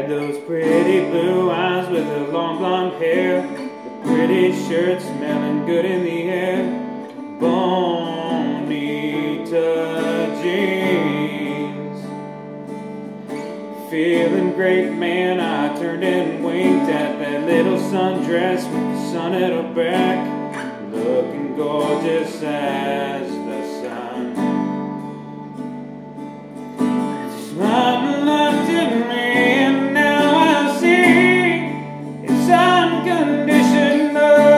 had those pretty blue eyes with the long blonde hair, the pretty shirt smelling good in the air, Bonita jeans. Feeling great, man, I turned and winked at that little sundress with the sun at her back, looking gorgeous as the sun. Mama looked at me and now I see it's unconditional.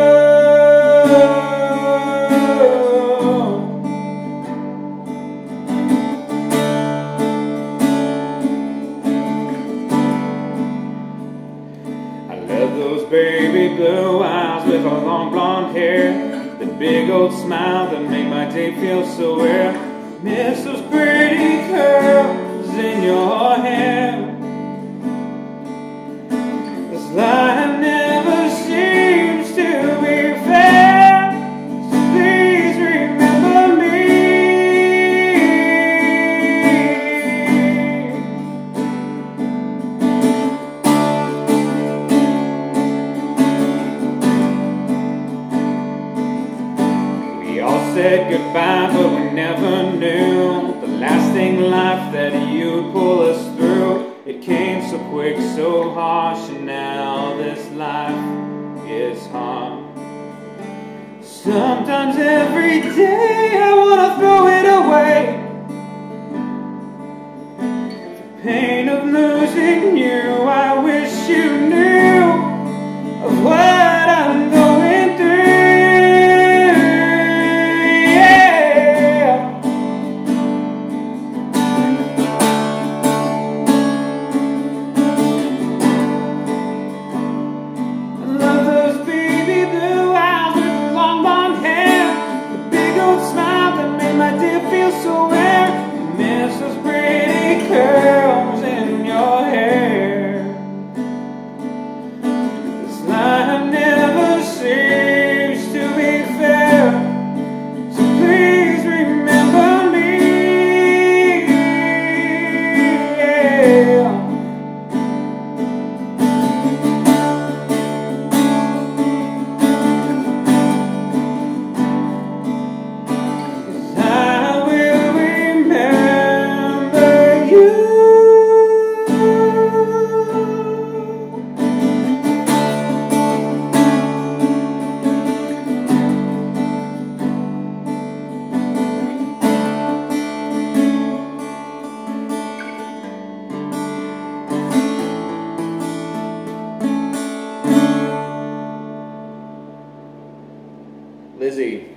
I love those baby blue eyes with her long blonde hair, the big old smile that make my day feel so rare. Miss those pretty curls in your hair. This life never seems to be fair, so please remember me. We all said goodbye, but we never knew the lasting life that you'd pull us through. It came so quick, so harsh, and now this life is hard. Sometimes every day I wanna throw it away, the pain of losing you. I wish you knew of what I'm going through. So rare, miss those pretty curls in your hair. This life never seems to be fair, so please remember me. Yeah. Lizzie.